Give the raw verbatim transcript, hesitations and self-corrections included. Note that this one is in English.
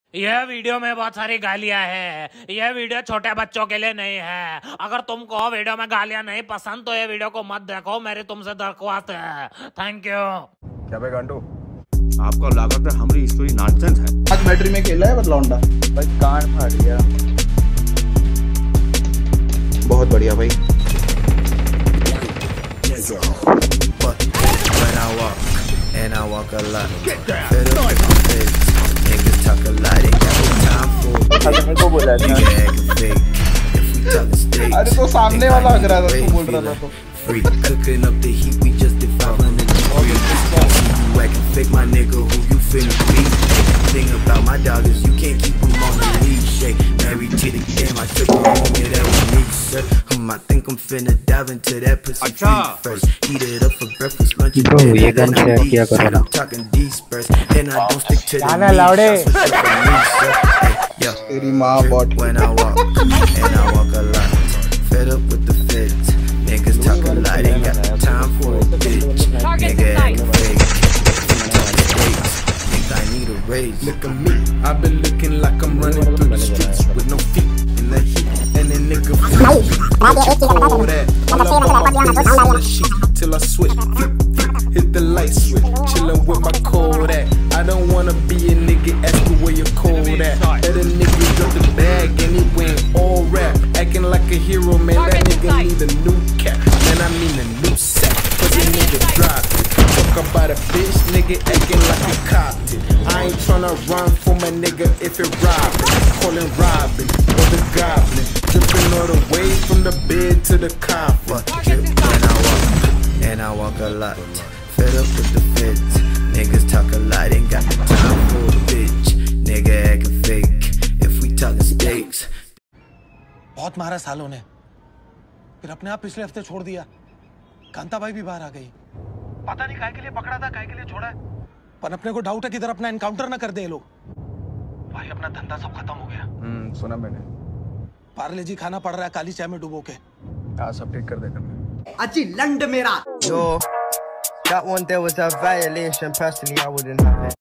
यह वीडियो में बहुत सारी गालियां हैं। यह वीडियो छोटे बच्चों के लिए नहीं है। अगर तुमको वीडियो में गालियां नहीं पसंद तो ये वीडियो को मत देखो, मेरी तुमसे दरख्वास्त है। Thank you. क्या भाई गांडू, आपको लागत है हमारी स्टोरी नॉनसेंस है। आज बैटरी में खेला है बस लौंडा भाई, कान फाड़ गया। बहुत बढ़िया भाई। And I walk a lot. Fed up with my face. Niggas talk a lot. Ain't got no time for it. को बोला था Nigga acting fake. If we talking steaks. अरे तो सामने वाला लग रहा था, तू बोल रहा था तो free. Cooking up the heat. We just did five hundred degrees. You acting fake, my nigga. Who you finna be? Thing about my dog is you can't keep him on the leash. Hey, married to the game. I took her home. Yeah, that was me, sir. Um, I think I'm finna dive into that pussy first. Heat it up for breakfast, lunch, and dinner. ये गन share किया करो ना। Talking disperse, and I don't stick to the गाना लाउडे। तेरी माँ बॉट when I walk, and I walk a lot. Fed up with the feds, niggas talk a lot, ain't got time for a bitch. Nigga acting fake, think I need a raise. Look at me, I've been looking like I'm running through the streets with no feet in the heat, and the nigga freeze. What you call that? All about my business on the sheet till I switch. Hit the light switch, chillin' with my Kodak. I don't wanna be a nigga, ask me where your Kodak. Let a nigga drop the bag and he went all rap. Acting like a hero, man, that nigga need a new cap. Man, I mean a new set, cause the nigga dropped it. Talk about a bitch, nigga acting like a copped it. I ain't tryna run for my nigga if it robbing. Callin' Robin or the Goblin. Dripping all the way from the bed to the coffin. When I walk, and I walk a lot. Fed up with the feds, niggas talk a lot, ain't got the time for a bitch. Nigga acting fake, if we talking steaks. बहुत मारा सालों ने, फिर अपने आप पिछले हफ्ते छोड़ दिया। कांता भाई भी बाहर आ गई, पता नहीं काय के लिए पकड़ा था, काय के लिए छोड़ा है। पर अपने को डाउट है किधर अपना एनकाउंटर ना कर दे ये लोग। भाई अपना धंधा सब खत्म हो गया। हम्म सुना मैंने। पार्ले जी खाना पड़ रहा है काली चाय में डुबो के। हाँ सब ठीक कर देगा। अजी लंड मेरा। Yo, that one there was a violation. Personally, I wouldn't have it.